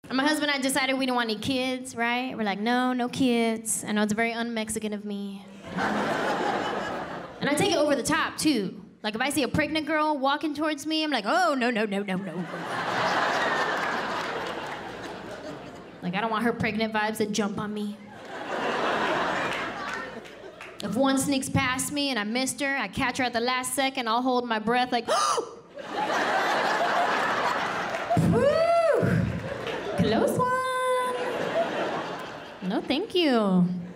And my husband and I decided we didn't want any kids, right? We're like, no kids. I know it's very un-Mexican of me. And I take it over the top, too. Like, if I see a pregnant girl walking towards me, I'm like, oh, no. Like, I don't want her pregnant vibes to jump on me. If one sneaks past me and I missed her, I catch her at the last second, I'll hold my breath like, woo! Close one. No, thank you.